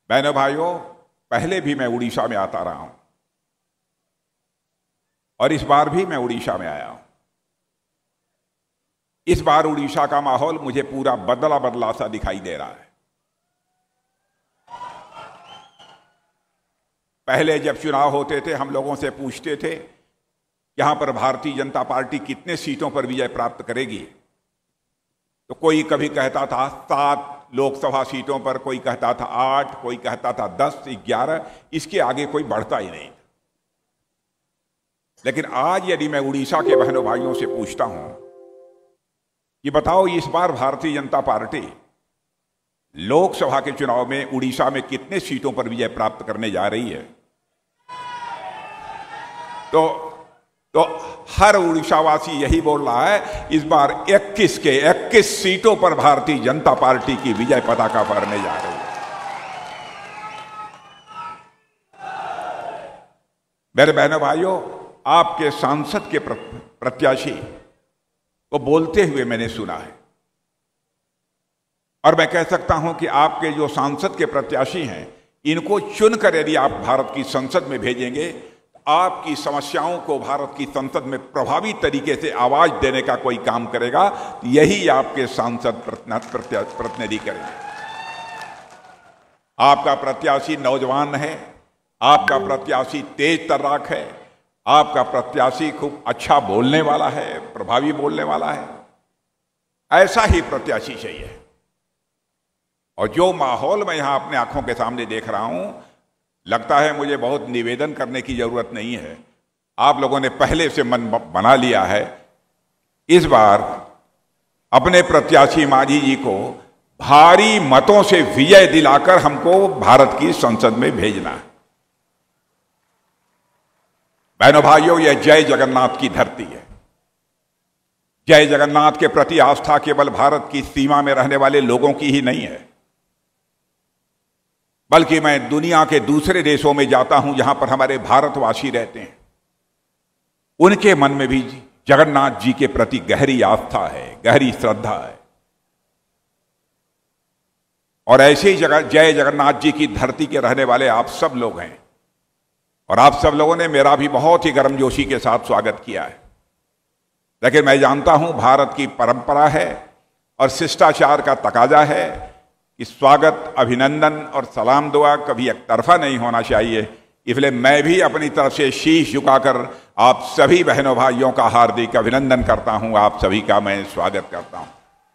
बहनों भाइयों, पहले भी मैं उड़ीसा में आता रहा हूं और इस बार भी मैं उड़ीसा में आया हूं। इस बार उड़ीसा का माहौल मुझे पूरा बदला बदला सा दिखाई दे रहा है। पहले जब चुनाव होते थे हम लोगों से पूछते थे यहां पर भारतीय जनता पार्टी कितने सीटों पर विजय प्राप्त करेगी, तो कोई कभी कहता था 7 लोकसभा सीटों पर, कोई कहता था 8, कोई कहता था 10, 11, इसके आगे कोई बढ़ता ही नहीं। लेकिन आज यदि मैं उड़ीसा के बहनों भाइयों से पूछता हूं कि बताओ इस बार भारतीय जनता पार्टी लोकसभा के चुनाव में उड़ीसा में कितने सीटों पर विजय प्राप्त करने जा रही है, तो हर उड़ीसावासी यही बोल रहा है इस बार 21 के 21 सीटों पर भारतीय जनता पार्टी की विजय पताका फहरने जा रही है। मेरे बहनों भाइयों, आपके सांसद के प्रत्याशी को बोलते हुए मैंने सुना है और मैं कह सकता हूं कि आपके जो सांसद के प्रत्याशी हैं इनको चुनकर यदि आप भारत की संसद में भेजेंगे, आपकी समस्याओं को भारत की संसद में प्रभावी तरीके से आवाज देने का कोई काम करेगा, यही आपके सांसद प्रतिनिधि करेंगे। आपका प्रत्याशी नौजवान है, आपका प्रत्याशी तेज तर्राक है, आपका प्रत्याशी खूब अच्छा बोलने वाला है, प्रभावी बोलने वाला है। ऐसा ही प्रत्याशी चाहिए। और जो माहौल मैं यहां अपने आंखों के सामने देख रहा हूं, लगता है मुझे बहुत निवेदन करने की जरूरत नहीं है। आप लोगों ने पहले से मन बना लिया है इस बार अपने प्रत्याशी मांझी जी को भारी मतों से विजय दिलाकर हमको भारत की संसद में भेजना है। बहनों भाइयों, यह जय जगन्नाथ की धरती है। जय जगन्नाथ के प्रति आस्था केवल भारत की सीमा में रहने वाले लोगों की ही नहीं है, बल्कि मैं दुनिया के दूसरे देशों में जाता हूं जहां पर हमारे भारतवासी रहते हैं, उनके मन में भी जगन्नाथ जी के प्रति गहरी आस्था है, गहरी श्रद्धा है। और ऐसे ही जय जगन्नाथ जी की धरती के रहने वाले आप सब लोग हैं और आप सब लोगों ने मेरा भी बहुत ही गर्मजोशी के साथ स्वागत किया है। लेकिन मैं जानता हूं भारत की परंपरा है और शिष्टाचार का तकाजा है कि स्वागत, अभिनंदन और सलाम दुआ कभी एक तरफा नहीं होना चाहिए। इसलिए मैं भी अपनी तरफ से शीश झुकाकर आप सभी बहनों भाइयों का हार्दिक अभिनंदन करता हूं, आप सभी का मैं स्वागत करता हूं।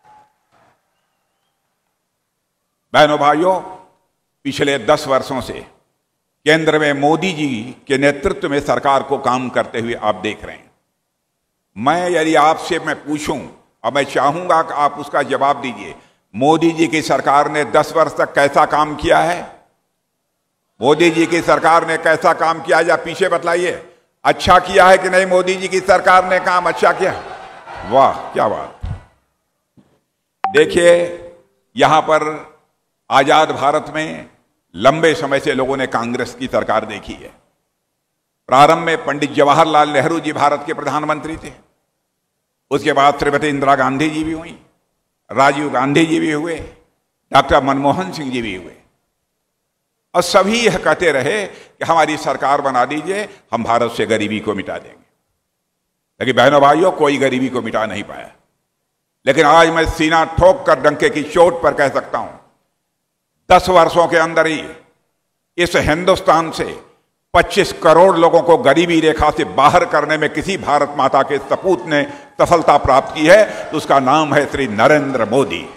बहनों भाइयों, पिछले 10 वर्षों से केंद्र में मोदी जी के नेतृत्व में सरकार को काम करते हुए आप देख रहे हैं। मैं यदि आपसे मैं पूछूं और मैं चाहूंगा कि आप उसका जवाब दीजिए, मोदी जी की सरकार ने 10 वर्ष तक कैसा काम किया है? मोदी जी की सरकार ने कैसा काम किया, या पीछे बतलाइए, अच्छा किया है कि नहीं? मोदी जी की सरकार ने काम अच्छा किया? वाह, क्या बात। देखिए, यहां पर आजाद भारत में लंबे समय से लोगों ने कांग्रेस की सरकार देखी है। प्रारंभ में पंडित जवाहरलाल नेहरू जी भारत के प्रधानमंत्री थे, उसके बाद श्रीमती इंदिरा गांधी जी भी हुई, राजीव गांधी जी भी हुए, डॉक्टर मनमोहन सिंह जी भी हुए, और सभी यह कहते रहे कि हमारी सरकार बना दीजिए, हम भारत से गरीबी को मिटा देंगे। लेकिन बहनों भाइयों, कोई गरीबी को मिटा नहीं पाया। लेकिन आज मैं सीना ठोक कर डंके की चोट पर कह सकता हूं, 10 वर्षों के अंदर ही इस हिंदुस्तान से 25 करोड़ लोगों को गरीबी रेखा से बाहर करने में किसी भारत माता के सपूत ने सफलता प्राप्त की है तो उसका नाम है श्री नरेंद्र मोदी।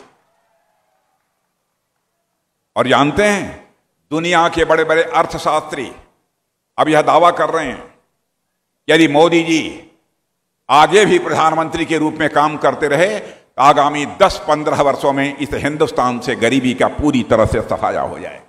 और जानते हैं, दुनिया के बड़े बड़े अर्थशास्त्री अब यह दावा कर रहे हैं यदि मोदी जी आगे भी प्रधानमंत्री के रूप में काम करते रहे तो आगामी 10-15 वर्षों में इस हिंदुस्तान से गरीबी का पूरी तरह से सफाया हो जाए।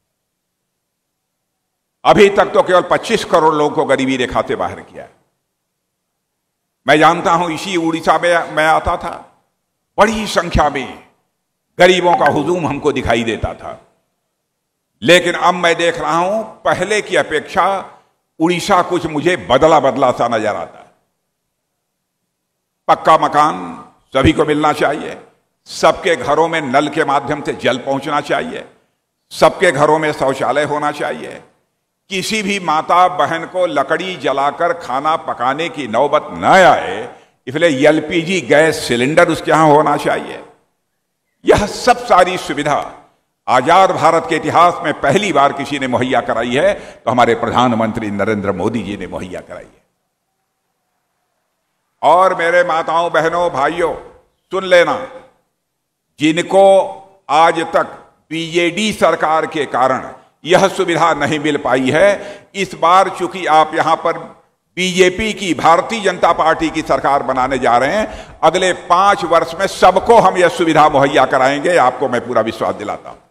अभी तक तो केवल 25 करोड़ लोगों को गरीबी रेखा से बाहर किया है। मैं जानता हूं, इसी उड़ीसा में मैं आता था, बड़ी संख्या में गरीबों का हुजूम हमको दिखाई देता था। लेकिन अब मैं देख रहा हूं, पहले की अपेक्षा उड़ीसा कुछ मुझे बदला बदला सा नजर आता है। पक्का मकान सभी को मिलना चाहिए, सबके घरों में नल के माध्यम से जल पहुंचना चाहिए, सबके घरों में शौचालय होना चाहिए, किसी भी माता बहन को लकड़ी जलाकर खाना पकाने की नौबत न आए, इसलिए एलपीजी गैस सिलेंडर उसके यहां होना चाहिए। यह सब सारी सुविधा आजाद भारत के इतिहास में पहली बार किसी ने मुहैया कराई है, तो हमारे प्रधानमंत्री नरेंद्र मोदी जी ने मुहैया कराई है। और मेरे माताओं बहनों भाइयों सुन लेना, जिनको आज तक बीजेडी सरकार के कारण यह सुविधा नहीं मिल पाई है, इस बार चूंकि आप यहां पर बीजेपी की, भारतीय जनता पार्टी की सरकार बनाने जा रहे हैं, अगले 5 वर्ष में सबको हम यह सुविधा मुहैया कराएंगे। आपको मैं पूरा विश्वास दिलाता हूं,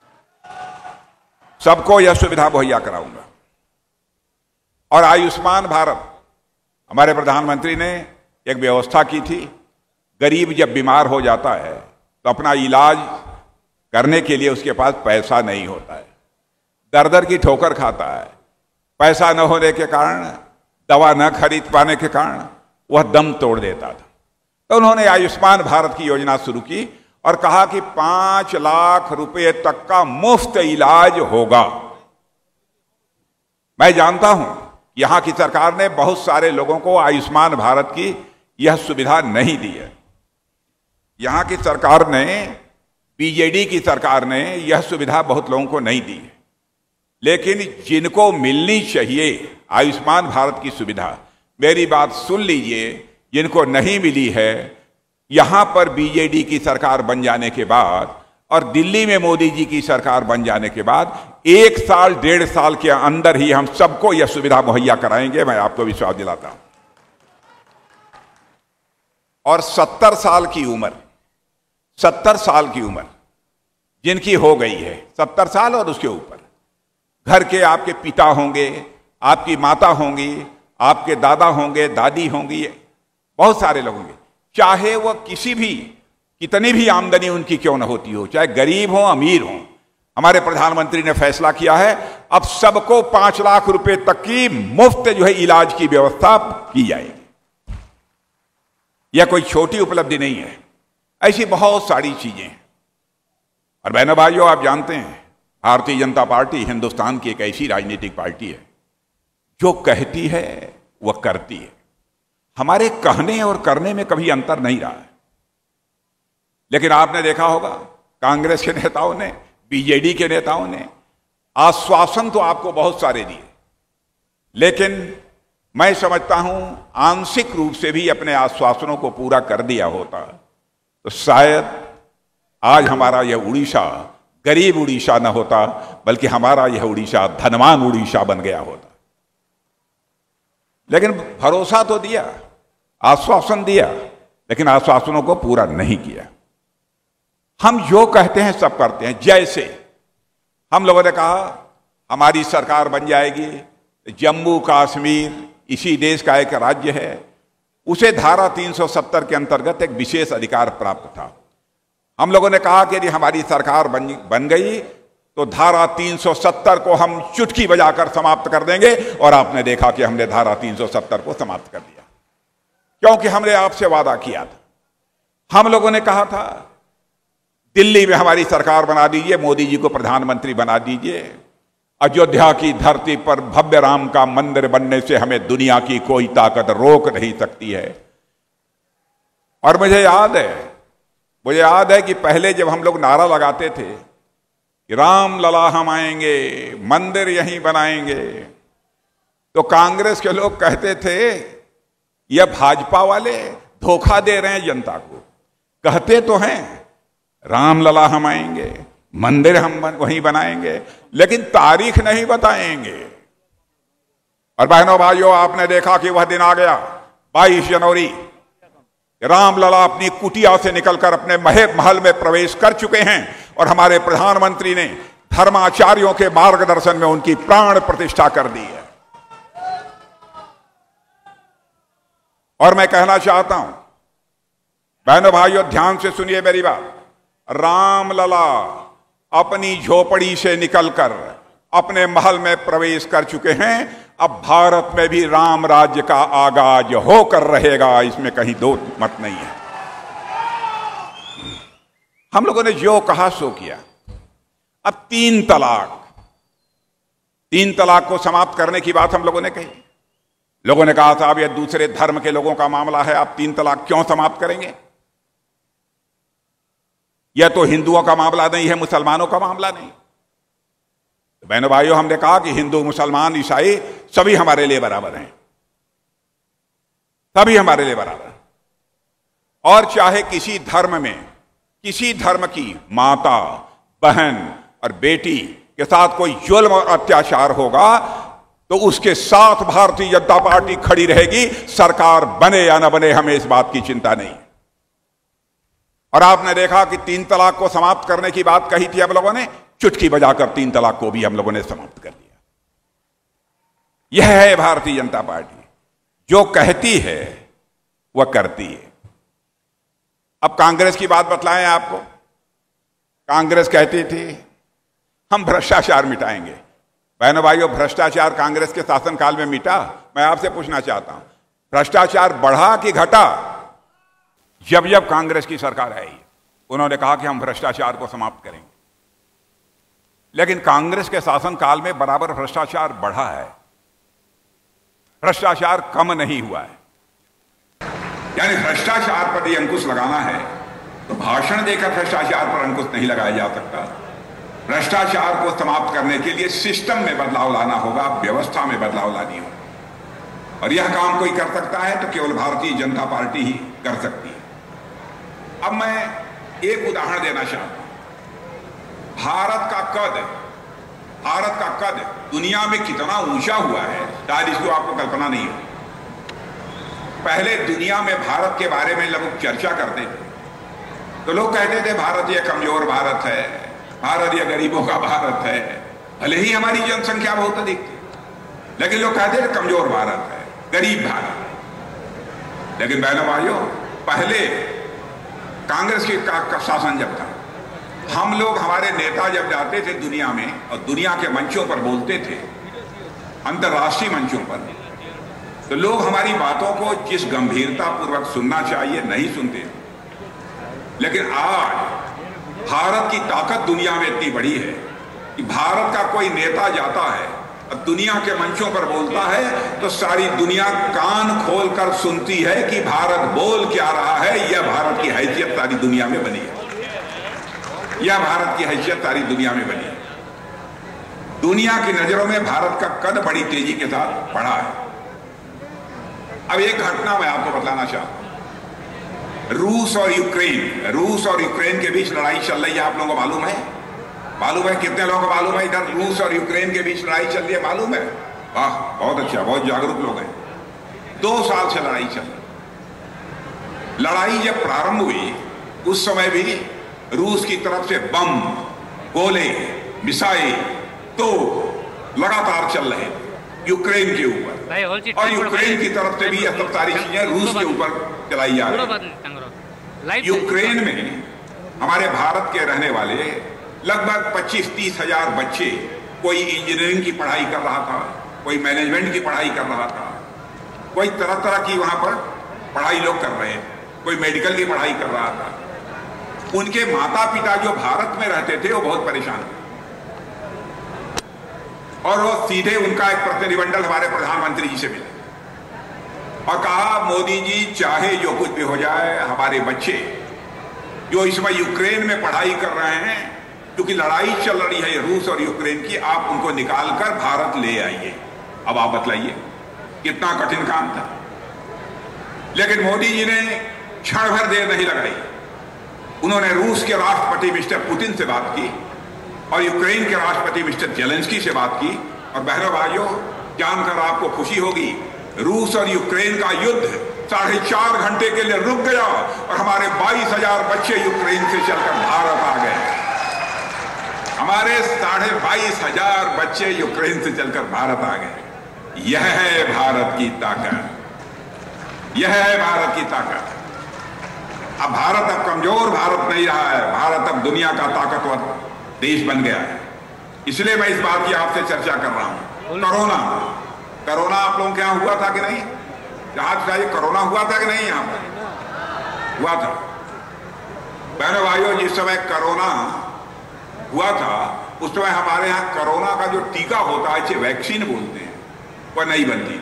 सबको यह सुविधा मुहैया कराऊंगा। और आयुष्मान भारत, हमारे प्रधानमंत्री ने एक व्यवस्था की थी, गरीब जब बीमार हो जाता है तो अपना इलाज करने के लिए उसके पास पैसा नहीं होता है, दर दर की ठोकर खाता है, पैसा न होने के कारण, दवा न खरीद पाने के कारण वह दम तोड़ देता था। तो उन्होंने आयुष्मान भारत की योजना शुरू की और कहा कि 5 लाख रुपए तक का मुफ्त इलाज होगा। मैं जानता हूं यहां की सरकार ने बहुत सारे लोगों को आयुष्मान भारत की यह सुविधा नहीं दी है। यहां की सरकार ने, बीजेडी की सरकार ने यह सुविधा बहुत लोगों को नहीं दी है, लेकिन जिनको मिलनी चाहिए आयुष्मान भारत की सुविधा, मेरी बात सुन लीजिए, जिनको नहीं मिली है, यहां पर बीजेडी की सरकार बन जाने के बाद और दिल्ली में मोदी जी की सरकार बन जाने के बाद 1 साल 1.5 साल के अंदर ही हम सबको यह सुविधा मुहैया कराएंगे, मैं आपको विश्वास दिलाता हूं। और 70 साल की उम्र, 70 साल की उम्र जिनकी हो गई है, 70 साल और उसके ऊपर, घर के आपके पिता होंगे, आपकी माता होंगी, आपके दादा होंगे, दादी होंगी, बहुत सारे लोग होंगे, चाहे वह किसी भी, कितनी भी आमदनी उनकी क्यों न होती हो, चाहे गरीब हो अमीर हो, हमारे प्रधानमंत्री ने फैसला किया है अब सबको 5 लाख रुपए तक की मुफ्त जो है इलाज की व्यवस्था की जाएगी। यह कोई छोटी उपलब्धि नहीं है, ऐसी बहुत सारी चीजें हैं। और बहनों भाइयों, आप जानते हैं भारतीय जनता पार्टी हिंदुस्तान की एक ऐसी राजनीतिक पार्टी है जो कहती है वह करती है। हमारे कहने और करने में कभी अंतर नहीं रहा है। लेकिन आपने देखा होगा कांग्रेस के नेताओं ने, बीजेडी के नेताओं ने आश्वासन तो आपको बहुत सारे दिए, लेकिन मैं समझता हूं आंशिक रूप से भी अपने आश्वासनों को पूरा कर दिया होता तो शायद आज हमारा यह उड़ीसा गरीब उड़ीसा न होता, बल्कि हमारा यह उड़ीसा धनवान उड़ीसा बन गया होता। लेकिन भरोसा तो दिया, आश्वासन दिया, लेकिन आश्वासनों को पूरा नहीं किया। हम जो कहते हैं सब करते हैं। जैसे हम लोगों ने कहा हमारी सरकार बन जाएगी, जम्मू कश्मीर इसी देश का एक राज्य है, उसे धारा 370 के अंतर्गत एक विशेष अधिकार प्राप्त था। हम लोगों ने कहा कि यदि हमारी सरकार बन गई तो धारा 370 को हम चुटकी बजाकर समाप्त कर देंगे, और आपने देखा कि हमने धारा 370 को समाप्त कर दिया, क्योंकि हमने आपसे वादा किया था। हम लोगों ने कहा था दिल्ली में हमारी सरकार बना दीजिए, मोदी जी को प्रधानमंत्री बना दीजिए, अयोध्या की धरती पर भव्य राम का मंदिर बनने से हमें दुनिया की कोई ताकत रोक नहीं सकती है। और मुझे याद है कि पहले जब हम लोग नारा लगाते थे कि राम लला हम आएंगे, मंदिर यहीं बनाएंगे, तो कांग्रेस के लोग कहते थे यह भाजपा वाले धोखा दे रहे हैं जनता को। कहते तो हैं राम लला हम आएंगे, मंदिर हम वहीं बनाएंगे, लेकिन तारीख नहीं बताएंगे। और बहनों भाइयों, आपने देखा कि वह दिन आ गया 22 जनवरी, रामलला अपनी कुटिया से निकलकर अपने महल में प्रवेश कर चुके हैं, और हमारे प्रधानमंत्री ने धर्माचार्यों के मार्गदर्शन में उनकी प्राण प्रतिष्ठा कर दी है। और मैं कहना चाहता हूं, बहनों भाइयों ध्यान से सुनिए मेरी बात, रामलला अपनी झोपड़ी से निकलकर अपने महल में प्रवेश कर चुके हैं। अब भारत में भी राम राज्य का आगाज होकर रहेगा, इसमें कहीं दो मत नहीं है। हम लोगों ने जो कहा सो किया। अब तीन तलाक को समाप्त करने की बात हम लोगों ने कही। लोगों ने कहा था अब यह दूसरे धर्म के लोगों का मामला है, आप तीन तलाक क्यों समाप्त करेंगे? यह तो हिंदुओं का मामला नहीं है, मुसलमानों का मामला नहीं। तो बहनों भाइयों, हमने कहा कि हिंदू, मुसलमान, ईसाई सभी हमारे लिए बराबर हैं, सभी हमारे लिए बराबर हैं। और चाहे किसी धर्म में किसी धर्म की माता, बहन और बेटी के साथ कोई जुल्म और अत्याचार होगा तो उसके साथ भारतीय जनता पार्टी खड़ी रहेगी, सरकार बने या ना बने, हमें इस बात की चिंता नहीं। और आपने देखा कि तीन तलाक को समाप्त करने की बात कही थी, हम लोगों ने चुटकी बजाकर तीन तलाक को भी हम लोगों ने समाप्त कर दिया। यह है भारतीय जनता पार्टी, जो कहती है वह करती है। अब कांग्रेस की बात बतलाएं आपको। कांग्रेस कहती थी हम भ्रष्टाचार मिटाएंगे। बहनों भाइयों, भ्रष्टाचार कांग्रेस के शासनकाल में मिटा? मैं आपसे पूछना चाहता हूं, भ्रष्टाचार बढ़ा कि घटा? जब जब कांग्रेस की सरकार आई उन्होंने कहा कि हम भ्रष्टाचार को समाप्त करेंगे, लेकिन कांग्रेस के शासनकाल में बराबर भ्रष्टाचार बढ़ा है, भ्रष्टाचार कम नहीं हुआ है। यानी भ्रष्टाचार पर यदि अंकुश लगाना है तो भाषण देकर भ्रष्टाचार पर अंकुश नहीं लगाया जा सकता। भ्रष्टाचार को समाप्त करने के लिए सिस्टम में बदलाव लाना होगा, व्यवस्था में बदलाव लानी होगी। और यह काम कोई कर सकता है तो केवल भारतीय जनता पार्टी ही कर सकती है। अब मैं एक उदाहरण देना चाहता हूं। भारत का कद दुनिया में कितना ऊंचा हुआ है, शायद इसको आपको कल्पना नहीं हो। पहले दुनिया में भारत के बारे में लोग चर्चा करते थे तो लोग कहते थे भारत यह कमजोर भारत है, भारत यह गरीबों का भारत है। भले ही हमारी जनसंख्या बहुत अधिक थी, लेकिन लोग कहते थे कमजोर भारत है, गरीब भारत है। लेकिन बहनों भाइयों, पहले कांग्रेस की शासन जब था, हम लोग, हमारे नेता जब जाते थे दुनिया में और दुनिया के मंचों पर बोलते थे, अंतर्राष्ट्रीय मंचों पर, तो लोग हमारी बातों को जिस गंभीरता पूर्वक सुनना चाहिए नहीं सुनते। लेकिन आज भारत की ताकत दुनिया में इतनी बड़ी है कि भारत का कोई नेता जाता है और दुनिया के मंचों पर बोलता है तो सारी दुनिया कान खोलकर सुनती है कि भारत बोल क्या रहा है। यह भारत की हैसियत सारी दुनिया में बनी है, यह भारत की हैसियत सारी दुनिया में बनी है। दुनिया की नजरों में भारत का कद बड़ी तेजी के साथ बढ़ा है। अब एक घटना मैं आपको बताना चाहता हूं। रूस और यूक्रेन के बीच लड़ाई चल रही है, आप लोगों को मालूम है? मालूम है? कितने लोगों को मालूम है इधर रूस और यूक्रेन के बीच लड़ाई चल रही है? मालूम है? वाह, बहुत अच्छा, बहुत जागरूक लोग हैं। 2 साल से लड़ाई चल रही। लड़ाई जब प्रारंभ हुई उस समय भी रूस की तरफ से बम, गोले, मिसाइल तो लगातार चल रहे थे यूक्रेन के ऊपर, और यूक्रेन की तरफ से भी यह सब सारी चीजें रूस के ऊपर चलाई जा रही। यूक्रेन में हमारे भारत के रहने वाले लगभग 25-30 हजार बच्चे, कोई इंजीनियरिंग की पढ़ाई कर रहा था, कोई मैनेजमेंट की पढ़ाई कर रहा था, कोई तरह तरह की वहां पर पढ़ाई लोग कर रहे हैं, कोई मेडिकल की पढ़ाई कर रहा था। उनके माता पिता जो भारत में रहते थे वो बहुत परेशान थे, और वो सीधे उनका एक प्रतिनिधिमंडल हमारे प्रधानमंत्री जी से मिले और कहा, मोदी जी, चाहे जो कुछ भी हो जाए, हमारे बच्चे जो इस समय यूक्रेन में पढ़ाई कर रहे हैं, क्योंकि लड़ाई चल रही है रूस और यूक्रेन की, आप उनको निकालकर भारत ले आइए। अब आप बतलाइए कितना कठिन काम था। लेकिन मोदी जी ने क्षण भर देर नहीं लगाई। उन्होंने रूस के राष्ट्रपति मिस्टर पुतिन से बात की और यूक्रेन के राष्ट्रपति मिस्टर जेलेंस्की से बात की। और बहनों भाइयों, जानकर आपको खुशी होगी, रूस और यूक्रेन का युद्ध 4.5 घंटे के लिए रुक गया और हमारे 22,000 बच्चे यूक्रेन से चलकर भारत आ गए। हमारे 22,500 बच्चे यूक्रेन से चलकर भारत आ गए। यह है भारत की ताकत, यह है भारत की ताकत। अब भारत अब कमजोर भारत नहीं रहा है, भारत अब दुनिया का ताकतवर देश बन गया है। इसलिए मैं इस बात की आपसे चर्चा कर रहा हूं। कोरोना आप लोगों के यहां हुआ था कि नहीं? जहां चाहिए कोरोना हुआ था कि नहीं? यहां पर हुआ था। बहनों भाइयों, जिस समय कोरोना हुआ था उस समय हमारे यहाँ कोरोना का जो टीका होता है, इसे वैक्सीन बोलते हैं, वह नहीं बनती।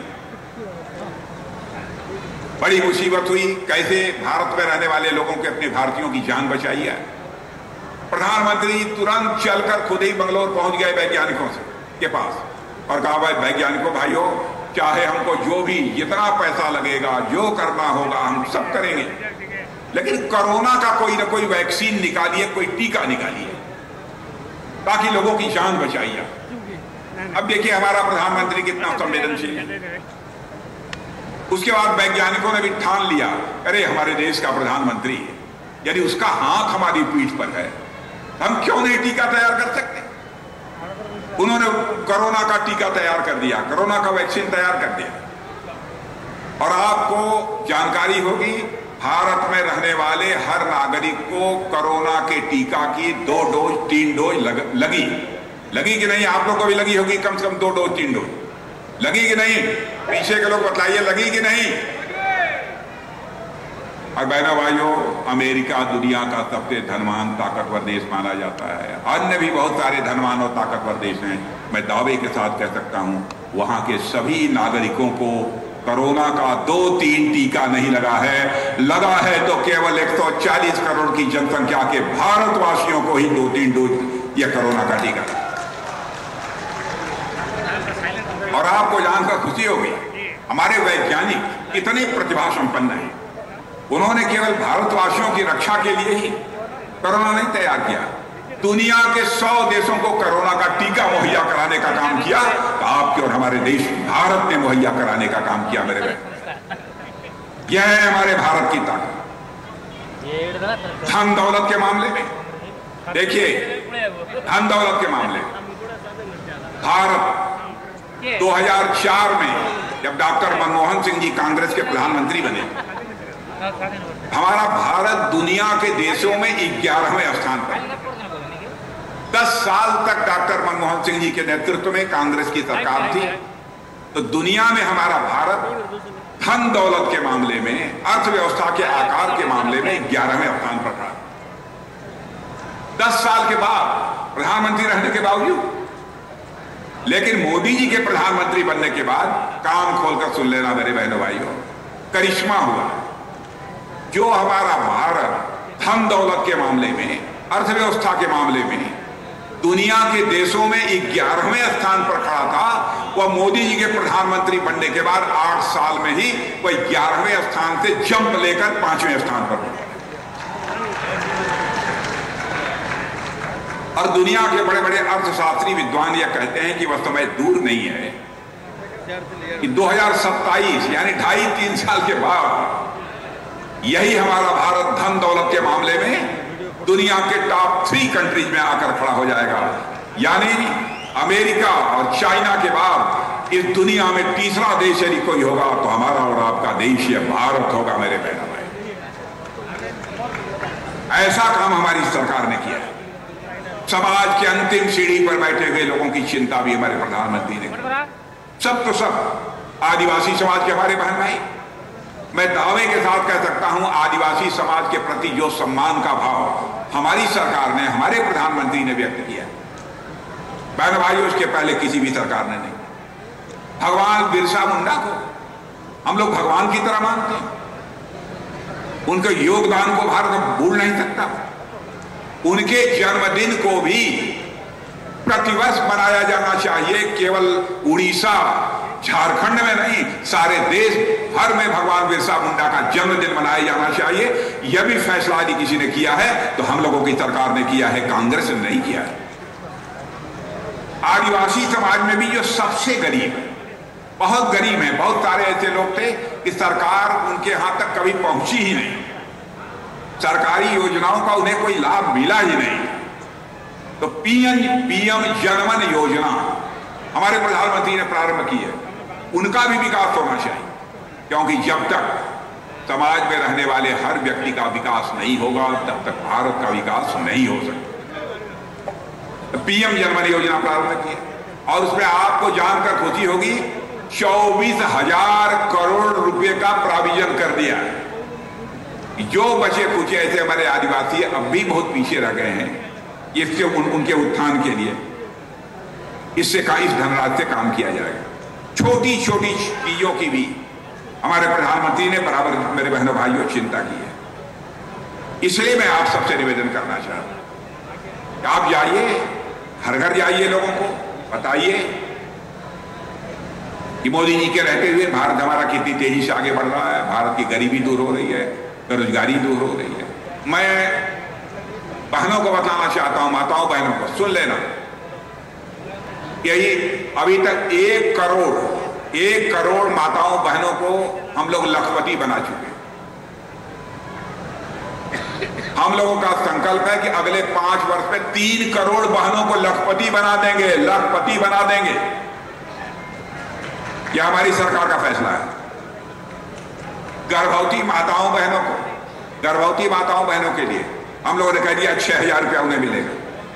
बड़ी मुसीबत हुई, कैसे भारत में रहने वाले लोगों के, अपने भारतीयों की जान बचाई है। प्रधानमंत्री तुरंत चलकर खुद ही बंगलोर पहुंच गए वैज्ञानिकों के पास और कहा, भाई वैज्ञानिकों भाइयों, चाहे हमको जो भी जितना पैसा लगेगा, जो करना होगा हम सब करेंगे, लेकिन कोरोना का कोई ना कोई वैक्सीन निकालिए, कोई टीका निकालिए ताकि लोगों की जान बचाइए। अब देखिए हमारा प्रधानमंत्री कितना संवेदनशील है। उसके बाद वैज्ञानिकों ने भी ठान लिया, अरे हमारे देश का प्रधानमंत्री है, यदि उसका हाथ हमारी पीठ पर है, हम क्यों नहीं टीका तैयार कर सकते। उन्होंने कोरोना का टीका तैयार कर दिया, कोरोना का वैक्सीन तैयार कर दिया। और आपको जानकारी होगी, भारत में रहने वाले हर नागरिक को कोरोना के टीका की 2 डोज 3 डोज लगी कि नहीं? आप लोग को भी लगी होगी, कम से कम 2 डोज 3 डोज लगी कि नहीं? पीछे के लोग बताइए, लगी कि नहीं? और बहनों भाइयों, अमेरिका दुनिया का सबसे धनवान ताकतवर देश माना जाता है। अन्य भी बहुत सारे धनवान और ताकतवर देश हैं। मैं दावे के साथ कह सकता हूं, वहां के सभी नागरिकों को कोरोना का 2-3 टीका नहीं लगा है। लगा है तो केवल 140 करोड़ की जनसंख्या के भारतवासियों को ही 2-3 डोज यह कोरोना का टीका। और आपको जानकर खुशी होगी, हमारे वैज्ञानिक कितने प्रतिभा संपन्न हैं। उन्होंने केवल भारतवासियों की रक्षा के लिए ही कोरोना नहीं तैयार किया, दुनिया के 100 देशों को कोरोना का टीका मुहैया कराने का काम किया। तो आपके और हमारे देश भारत ने मुहैया कराने का काम किया। मेरे भाई, यह है हमारे भारत की ताकत। धन दौलत के मामले में देखिए, धन दौलत के मामले में भारत 2004 में जब डॉक्टर मनमोहन सिंह जी कांग्रेस के प्रधानमंत्री बने, हमारा भारत दुनिया के देशों में 11वें स्थान पर। 10 साल तक डॉक्टर मनमोहन सिंह जी के नेतृत्व में कांग्रेस की सरकार थी, तो दुनिया में हमारा भारत धन दौलत के मामले में, अर्थव्यवस्था के आकार के मामले में 11वें स्थान पर था। 10 साल के बाद प्रधानमंत्री रहने के बावजूद, लेकिन मोदी जी के प्रधानमंत्री बनने के बाद कान खोलकर सुन लेना मेरे बहनों भाइयों, करिश्मा हुआ। जो हमारा भारत धन दौलत के मामले में, अर्थव्यवस्था के मामले में दुनिया के देशों में 11वें स्थान पर खड़ा था, वह मोदी जी के प्रधानमंत्री बनने के बाद 8 साल में ही वह 11वें स्थान से जंप लेकर 5वें स्थान पर पहुंचा। और दुनिया के बड़े बड़े अर्थशास्त्री विद्वान यह कहते हैं कि वह समय दूर नहीं है कि 2027 यानी 2.5-3 साल के बाद यही हमारा भारत धन दौलत के मामले में दुनिया के टॉप 3 कंट्रीज में आकर खड़ा हो जाएगा। यानी अमेरिका और चाइना के बाद इस दुनिया में तीसरा देश यदि कोई होगा तो हमारा और आपका देश यह भारत होगा। मेरे बहनों भाई, ऐसा काम हमारी सरकार ने किया। समाज के अंतिम सीढ़ी पर बैठे हुए लोगों की चिंता भी हमारे प्रधानमंत्री ने की। सब तो सब आदिवासी समाज के हमारे बहन भाई, मैं दावे के साथ कह सकता हूं, आदिवासी समाज के प्रति जो सम्मान का भाव हमारी सरकार ने, हमारे प्रधानमंत्री ने व्यक्त किया, बहन भाइयों, उसके पहले किसी भी सरकार ने नहीं। भगवान बिरसा मुंडा को हम लोग भगवान की तरह मानते हैं। उनके योगदान को भारत भूल नहीं सकता। उनके जन्मदिन को भी प्रतिवर्ष मनाया जाना चाहिए। केवल उड़ीसा, झारखंड में नहीं, सारे देश भर में भगवान बिरसा मुंडा का जन्मदिन मनाया जाना चाहिए। यह भी फैसला यदि किसी ने किया है तो हम लोगों की सरकार ने किया है, कांग्रेस ने नहीं किया है। आदिवासी समाज में भी जो सबसे गरीब है, बहुत गरीब है, बहुत सारे ऐसे लोग थे कि सरकार उनके यहां तक कभी पहुंची ही नहीं, सरकारी योजनाओं का उन्हें कोई लाभ मिला ही नहीं। तो पीएम जनमन योजना हमारे प्रधानमंत्री ने प्रारंभ की है, उनका भी विकास होना चाहिए, क्योंकि जब तक समाज में रहने वाले हर व्यक्ति का विकास नहीं होगा तब तक भारत का विकास नहीं हो सकता। तो पीएम जनमन योजना प्रारंभ की है और उसमें आपको जानकर खुशी होगी 24,000 करोड़ रुपए का प्राविजन कर दिया है। जो बचे कुछ ऐसे हमारे आदिवासी अब भी बहुत पीछे रह गए हैं, इससे उनके उत्थान के लिए इस धनराशि से काम किया जाएगा। छोटी छोटी चीजों की भी हमारे प्रधानमंत्री ने बराबर मेरे बहनों भाइयों चिंता की है। इसलिए मैं आप सबसे निवेदन करना चाहता हूं कि आप जाइए, हर घर जाइए, लोगों को बताइए कि मोदी जी के रहते हुए भारत हमारा कितनी तेजी से आगे बढ़ रहा है, भारत की गरीबी दूर हो रही है, बेरोजगारी दूर हो रही है। मैं बहनों को बताना चाहता हूं, माताओं बहनों को सुन लेना, यही अभी तक 1 करोड़ माताओं बहनों को हम लोग लखपति बना चुके। हम लोगों का संकल्प है कि अगले 5 वर्ष में 3 करोड़ बहनों को लखपति बना देंगे, लखपति बना देंगे। यह हमारी सरकार का फैसला है। गर्भवती माताओं बहनों के लिए हम लोगों ने कह दिया 6,000 रुपया उन्हें मिलेगा,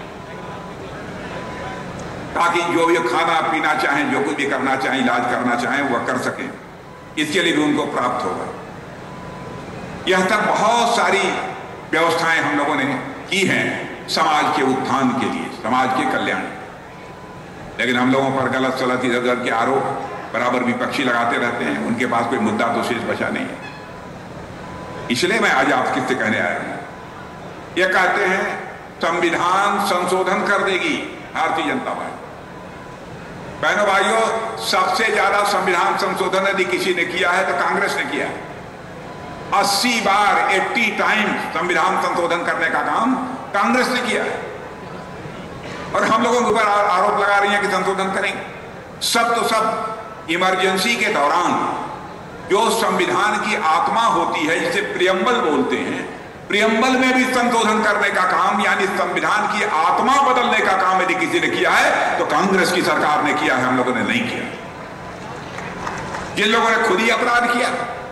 ताकि जो भी खाना पीना चाहें, जो कुछ भी करना चाहें, इलाज करना चाहें, वह कर सकें। इसके लिए भी उनको प्राप्त होगा। यह तक बहुत सारी व्यवस्थाएं हम लोगों ने की हैं समाज के उत्थान के लिए, समाज के कल्याण। लेकिन हम लोगों पर गलत सलत इधर के आरोप बराबर विपक्षी लगाते रहते हैं, उनके पास कोई मुद्दा तो शेष बचा नहीं है। इसलिए मैं आज आप किससे कहने आया हूं, यह कहते हैं संविधान संशोधन कर देगी भारतीय जनता पार्टी। बहनों भाइयों, सबसे ज्यादा संविधान संशोधन यदि किसी ने किया है तो कांग्रेस ने किया है। 80 बार 80 टाइम्स संविधान संशोधन करने का काम कांग्रेस ने किया है, और हम लोगों के ऊपर आरोप लगा रही है कि संशोधन करेंगे। सब तो सब इमरजेंसी के दौरान जो संविधान की आत्मा होती है, जिसे प्रियम्बल बोलते हैं, प्रियम्बल में भी संशोधन करने का काम, यानी संविधान की आत्मा बदलने का काम यदि किसी ने किया है तो कांग्रेस की सरकार ने किया है, हम लोगों ने नहीं किया। जिन लोगों ने खुद ही अपराध किया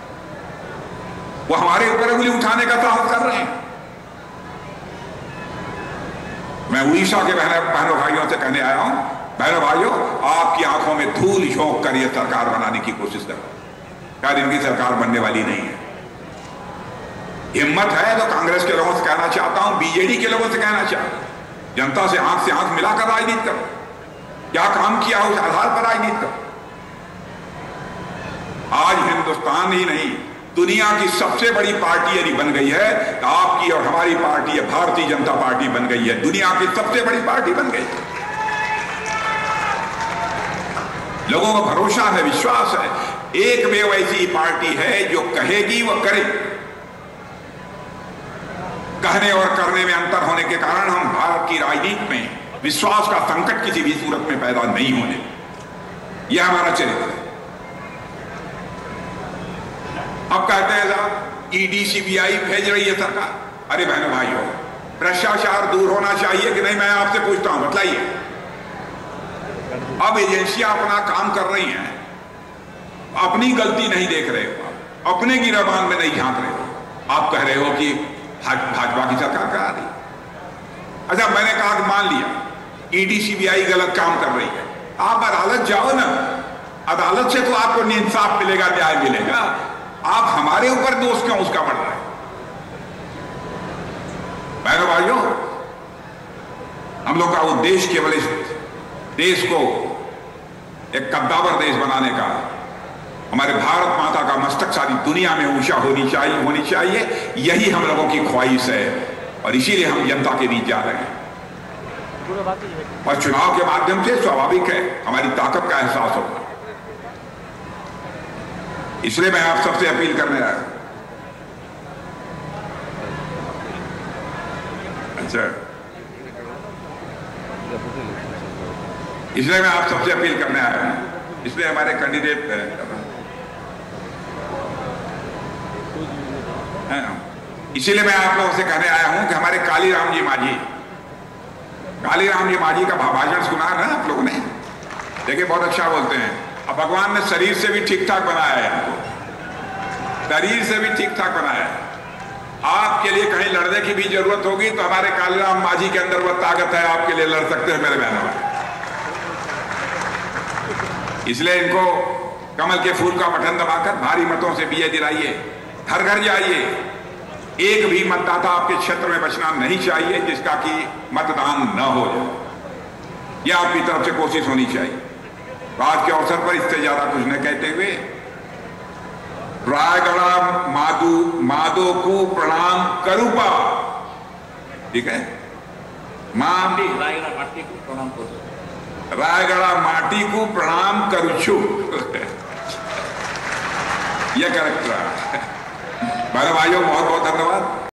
वो हमारे ऊपर उंगली उठाने का साहस कर रहे हैं। मैं उड़ीसा के बहनों भाइयों से कहने आया हूं, बहनों भाइयों, आपकी आंखों में धूल झोंक कर यह सरकार बनाने की कोशिश करो। शायद इनकी सरकार बनने वाली नहीं है। हिम्मत है तो कांग्रेस के लोगों से कहना चाहता हूं, बीजेडी के लोगों से कहना चाहता हूं, जनता से आंख मिलाकर राजनीति करो। क्या काम किया उस आधार पर राजनीति करो। आज हिंदुस्तान ही नहीं, दुनिया की सबसे बड़ी पार्टी यदि बन गई है तो आपकी और हमारी पार्टी है, भारतीय जनता पार्टी बन गई है, दुनिया की सबसे बड़ी पार्टी बन गई। लोगों को भरोसा है, विश्वास है, एक में ऐसी पार्टी है जो कहेगी वो करेगी। कहने और करने में अंतर होने के कारण हम भारत की राजनीति में विश्वास का संकट किसी भी सूरत में पैदा नहीं होने, यह हमारा चरित्र है। अब कहते हैं साहब ईडी सीबीआई भेज रही है सरकार। अरे बहनों भाइयों, भ्रष्टाचार दूर होना चाहिए कि नहीं, मैं आपसे पूछता हूं, बताइए। अब एजेंसियां अपना काम कर रही हैं, अपनी गलती नहीं देख रहे हो, अपने गिरबान में नहीं झांक रहे हो। आप कह रहे हो कि भाजपा की सरकार करा दी। अच्छा, मैंने कहा कि मान लिया ईडी सीबीआई गलत काम कर रही है, आप अदालत जाओ ना, अदालत से तो आपको इंसाफ मिलेगा, न्याय मिलेगा। आप हमारे ऊपर दोष क्यों उसका बढ़ रहा है? बहनों भाइयों, हम लोग का उद्देश्य केवल इस देश को एक कद्दावर देश बनाने का, हमारे भारत माता का मस्तक सारी दुनिया में ऊंचा होनी चाहिए, यही हम लोगों की ख्वाहिश है। और इसीलिए हम जनता के बीच जा रहे हैं, और चुनाव के माध्यम से स्वाभाविक है हमारी ताकत का एहसास होगा। इसलिए मैं आप सबसे अपील करने आया। अच्छा, इसलिए मैं आप सबसे अपील करने आया हूं। इसलिए हमारे कैंडिडेट इसीलिए मैं आप लोगों से कहने आया हूं कि हमारे कालीराम जी माझी का भाषण सुना ना आप लोगों ने, देखिए बहुत अच्छा बोलते हैं। अब भगवान ने शरीर से भी ठीक ठाक बनाया है हमको, शरीर से भी ठीक ठाक बनाया है। आपके लिए कहीं लड़ने की भी जरूरत होगी तो हमारे कालीराम माझी के अंदर वह ताकत है, आपके लिए लड़ सकते हैं मेरे बहनों। इसलिए इनको कमल के फूल का बटन दबाकर भारी मतों से विजय दिलाइए, घर घर जाइए। एक भी मतदाता आपके क्षेत्र में बचना नहीं चाहिए जिसका कि मतदान न हो जाए। यह आपकी तरफ से कोशिश होनी चाहिए। तो आज के अवसर पर इससे ज्यादा कुछ न कहते हुए रायगढ़ माधो को प्रणाम करूपा, ठीक है, रायगढ़ माटी को प्रणाम करूँ, रायगढ़ माटी को प्रणाम करूछु यह करेक्ट रहा। भाइयों बहुत बहुत धन्यवाद।